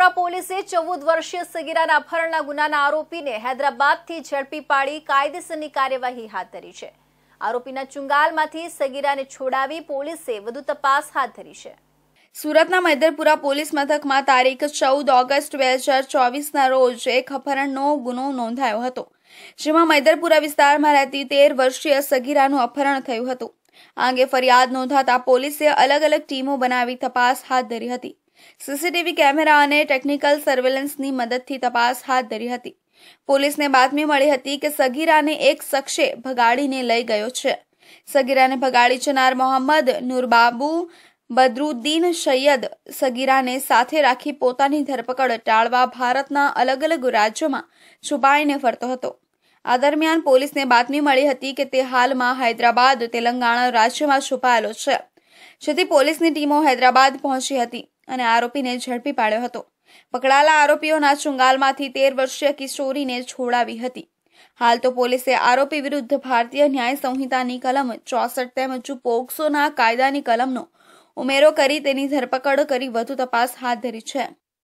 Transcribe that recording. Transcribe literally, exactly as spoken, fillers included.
મૈદરપુરા પોલીસે ચૌદ વર્ષીય સગીરાના અપહરણના ગુનાના આરોપીને હૈદરાબાદથી ઝડપી પાડી કાયદેસરની કાર્યવાહી હાથ ધરી છે। આરોપીના ચુંગાલમાંથી સગીરાને છોડાવી પોલીસે વધુ તપાસ હાથ ધરી છે। સુરતના મૈદરપુરા પોલીસ મથકમાં તારીખ ચૌદ ઓગસ્ટ બે હજાર ચોવીસના રોજ એક અપહરણનો ગુનો નોંધાયો હતો, જેમાં મૈદરપુરા વિસ્તારમાં રહેતી તેર વર્ષીય સગીરાનું અપહરણ થયું હતું। આ અંગે ફરિયાદ નોંધાતા પોલીસે અલગ અલગ ટીમો બનાવી તપાસ હાથ ધરી હતી। સીસીટીવી કેમેરા અને ટેકનિકલ સર્વેલન્સની મદદથી તપાસ હાથ ધરી હતી। પોલીસને બાતમી મળી હતી કે સગીરાને એક શખ્સે ભગાડીને લઈ ગયો છે। સગીરાને ભગાડી જનાર મોહમ્મદ નૂરબાબુ બદરુદ્દીન સૈયદ સગીરાને સાથે રાખી પોતાની ધરપકડ ટાળવા ભારતના અલગ અલગ રાજ્યોમાં છુપાઈને ફરતો હતો। આ દરમિયાન પોલીસને બાતમી મળી હતી કે તે હાલમાં હૈદરાબાદ તેલંગાણા રાજ્યમાં છુપાયેલો છે, જેથી પોલીસની ટીમો હૈદરાબાદ પહોંચી હતી અને આરોપીને ઝડપી પાડ્યો હતો। પકડાયેલા આરોપીઓના ચુંગાલમાંથી તેર વર્ષીય કિશોરીને છોડાવી હતી। હાલ તો પોલીસે આરોપી વિરુદ્ધ ભારતીય ન્યાય સંહિતાની કલમ ચોસઠ તેમજ પોક્સોના કાયદાની કલમનો ઉમેરો કરી તેની ધરપકડ કરી વધુ તપાસ હાથ ધરી છે।